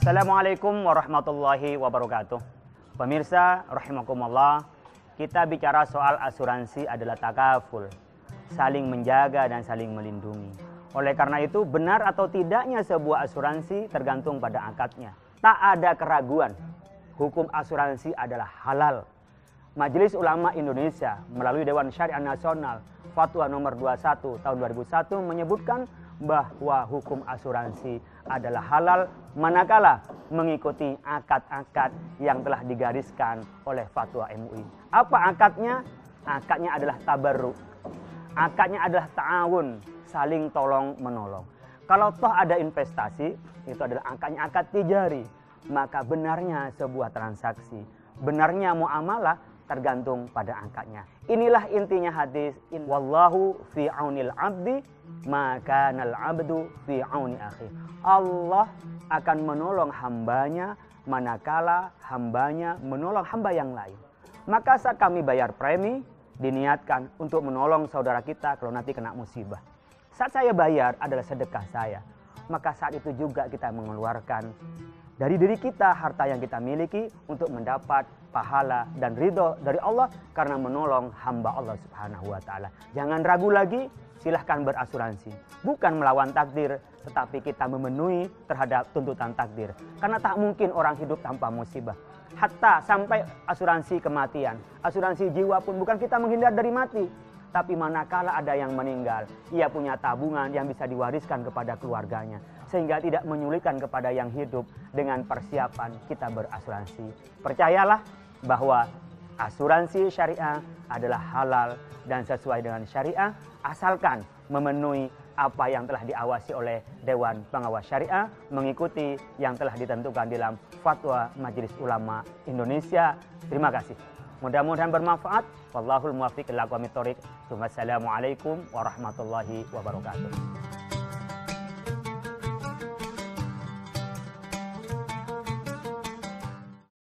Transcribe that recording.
Assalamualaikum warahmatullahi wabarakatuh. Pemirsa rahimakumullah, kita bicara soal asuransi adalah takaful, saling menjaga dan saling melindungi. Oleh karena itu, benar atau tidaknya sebuah asuransi tergantung pada akadnya. Tak ada keraguan, hukum asuransi adalah halal. Majelis Ulama Indonesia melalui Dewan Syariah Nasional Fatwa nomor 21 tahun 2001 menyebutkan bahwa hukum asuransi adalah halal manakala mengikuti akad-akad yang telah digariskan oleh Fatwa MUI. Apa akadnya? Akadnya adalah tabarruk. Akadnya adalah ta'awun, saling tolong menolong. Kalau toh ada investasi, itu adalah akadnya akad tijari. Maka benarnya sebuah transaksi, benarnya muamalah tergantung pada akadnya. Inilah intinya hadis, wallahu fi aunil abdi maka nal abdu fi auni akhi. Allah akan menolong hambanya manakala hambanya menolong hamba yang lain. Maka saat kami bayar premi, diniatkan untuk menolong saudara kita kalau nanti kena musibah. Saat saya bayar adalah sedekah saya. Maka saat itu juga kita mengeluarkan dari diri kita harta yang kita miliki untuk mendapat pahala dan ridho dari Allah karena menolong hamba Allah Subhanahu wa taala. Jangan ragu lagi, silahkan berasuransi. Bukan melawan takdir, tetapi kita memenuhi terhadap tuntutan takdir. Karena tak mungkin orang hidup tanpa musibah. Hatta sampai asuransi kematian, asuransi jiwa pun bukan kita menghindar dari mati. Tapi manakala ada yang meninggal, ia punya tabungan yang bisa diwariskan kepada keluarganya. Sehingga tidak menyulitkan kepada yang hidup dengan persiapan kita berasuransi. Percayalah bahwa asuransi syariah adalah halal dan sesuai dengan syariah, asalkan memenuhi apa yang telah diawasi oleh Dewan Pengawas Syariah, mengikuti yang telah ditentukan dalam Fatwa Majelis Ulama Indonesia. Terima kasih. Mudah-mudahan bermanfaat. Wallahul muwaffiq ila aqwamit thoriq. Wassalamualaikum warahmatullahi wabarakatuh.